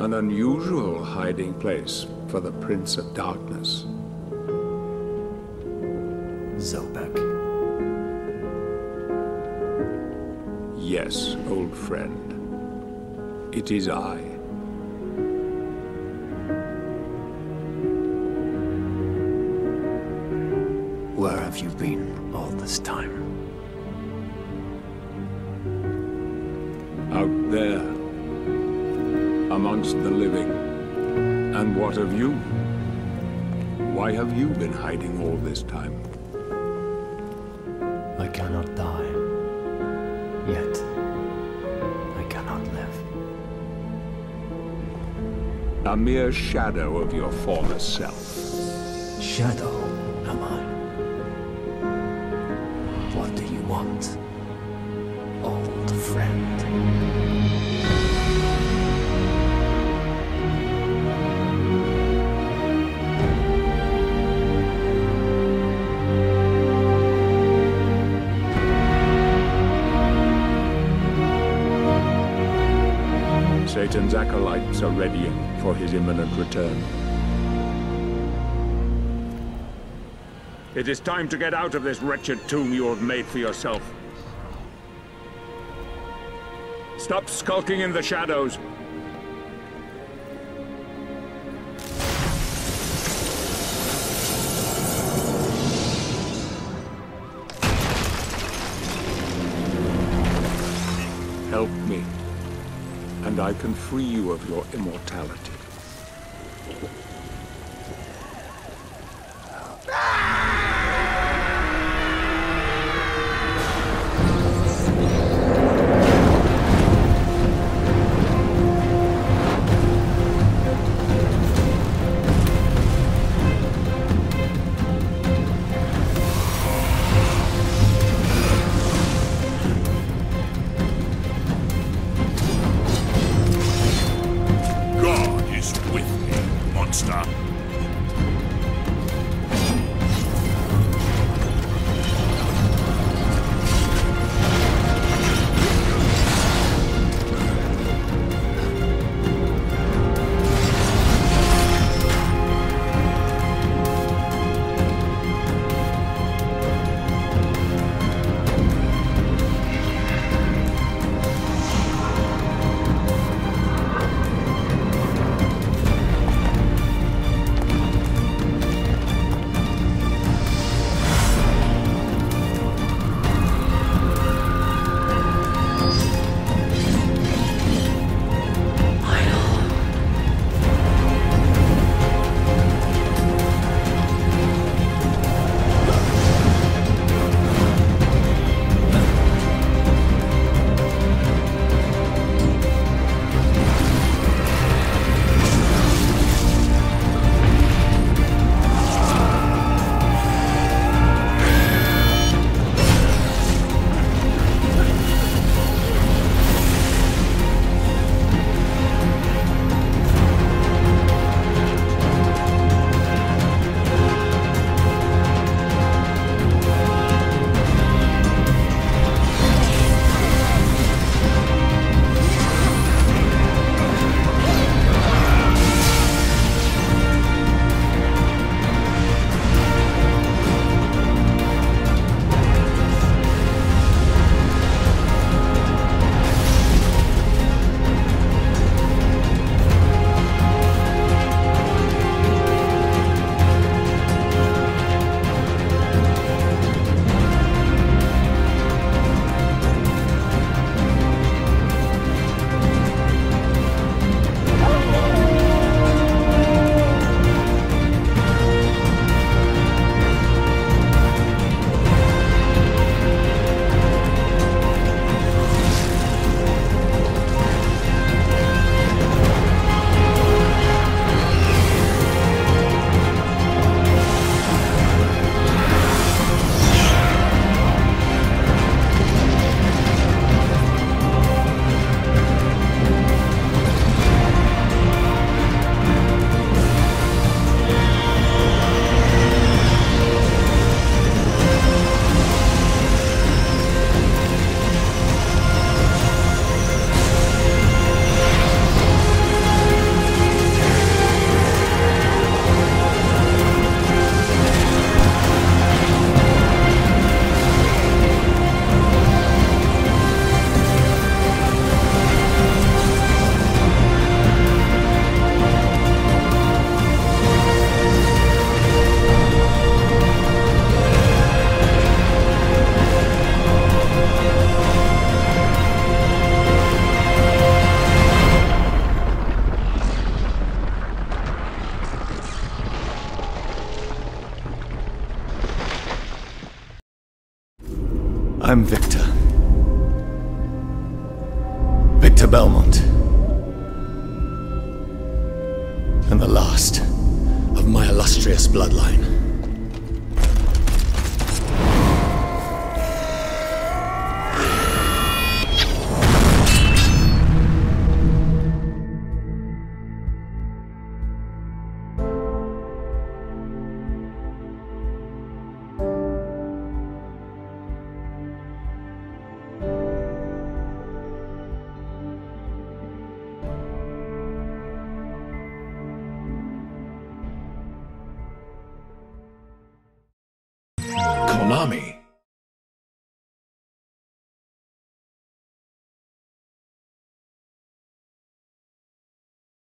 An unusual hiding place for the Prince of Darkness. Zobek. Yes, old friend. It is I. Where have you been all this time? Out there, amongst the living. And what of you? Why have you been hiding all this time? I cannot die. Yet, I cannot live. A mere shadow of your former self. Shadow, am I? What do you want, old friend? Satan's acolytes are readying for his imminent return. It is time to get out of this wretched tomb you have made for yourself. Stop skulking in the shadows. Help me, and I can free you of your immortality. God, I'm Victor. Victor Belmont. And the last of my illustrious bloodline. Konami.